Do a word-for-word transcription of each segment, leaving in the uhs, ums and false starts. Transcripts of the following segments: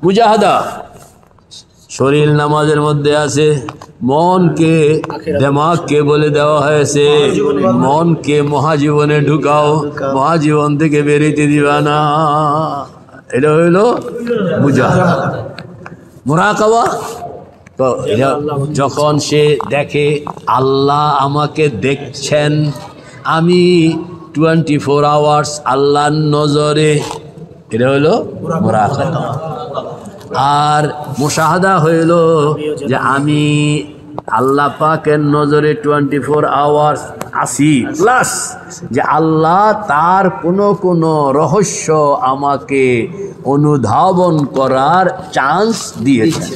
মুজাহাদা শরীর নামাজের মধ্যে আছে, মনকে দিমাগকে বলে দেওয়া হয়েছে মনকে মহাজীবনে ঢুকাও, মহাজীবন থেকে বেরোতে দিবা না। এটা হইল মুজাহাদা। মুরাকাবা তো যখন সে দেখে আল্লাহ আমাকে দেখছেন, আমি টোয়েন্টি ফোর আওয়ার্স আল্লাহর নজরে, এটা হইল মুরাকাবা। আর মুশাহাদা হইল যে আমি আল্লাহ পাকের নজরে টোয়েন্টি ফোর আওয়ার্স আসি, প্লাস যে আল্লাহ তার কোনো কোনো রহস্য আমাকে অনুধাবন করার চান্স দিয়েছে।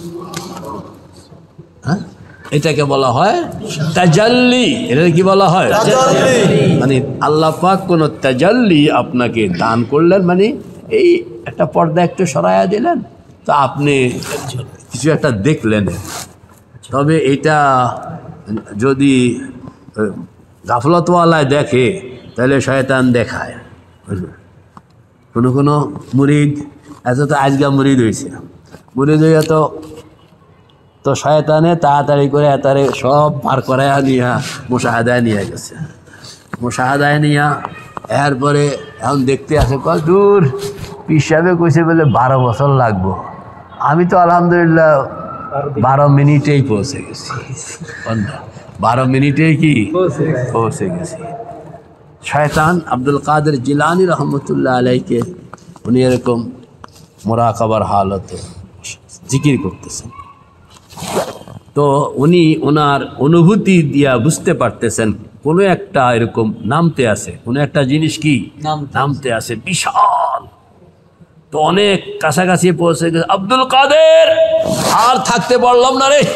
হ্যাঁ, এটাকে বলা হয় তাজাল্লি। এটা কি বলা হয়? মানে আল্লাহ পাক কোনো তাজাল্লি আপনাকে দান করলেন, মানে এই একটা পর্দা একটু সরাইয়া দিলেন, তো আপনি কিছু একটা দেখলেন। তবে এটা যদি গাফলতওয়ালায় দেখে তাহলে শয়তান দেখায়। কোনো কোনো মুরিদ এত তো আজগা মুরিদ হয়েছে, মুরিদ হইয়া তো তো শয়তানে তাড়াতাড়ি করে এতারে সব পার করাইয়া নিয়া মুশাহাদায় নিয়ে গেছে। মুশাহাদায় নিয়া এরপরে এখন দেখতে আসে কত দূর, পীর সাহেবে কইছে বলে বারো বছর লাগবো। আমি তো আলহামদুলিল্লাহ বারো মিনিটেই পৌঁছে গেছি, বারো মিনিটেই কি পৌঁছে গেছি। শয়তান আব্দুল কাদের জিলানী রহমতুল্লাহ আলাইকে উনি এরকম মুরাকাবার হালতে জিকির করতেছেন, তো উনি ওনার অনুভূতি দিয়া বুঝতে পারতেছেন কোনো একটা এরকম নামতে আছে, কোনো একটা জিনিস কি নামতে আছে বিশাল। তো অনেক কাছাকাছি পৌঁছে গেছে। আব্দুল কাদের আর থাকতে পারলাম না রে,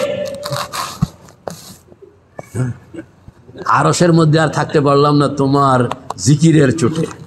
আরশের মধ্যে আর থাকতে পারলাম না তোমার জিকিরের চোটে।